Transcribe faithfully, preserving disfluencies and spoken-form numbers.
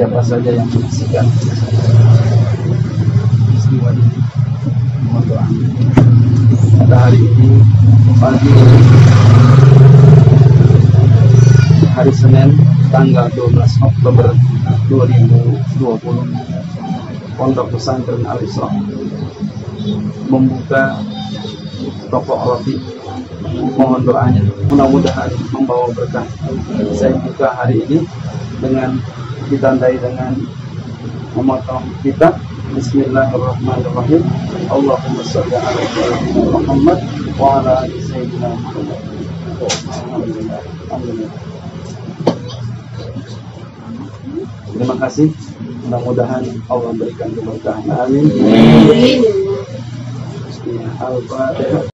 siapa saja yang menyaksikan peristiwa ini, mohon doa. Pada hari ini, pagi hari Senin, tanggal dua belas Oktober dua ribu dua puluh, Pondok Pesantren Al-Isra membuka toko roti. Mohon doanya, mudah-mudahan membawa berkah. Saya buka hari ini dengan ditandai dengan memotong kitab Bismillahirrahmanirrahim. Allahumma sholli ala sayyidina Muhammad wa ala ali sayyidina Muhammad. Alhamdulillah. Alhamdulillah. Terima kasih. Mudah-mudahan Allah berikan keberkahan. Amin. Amin. Al-Fatihah.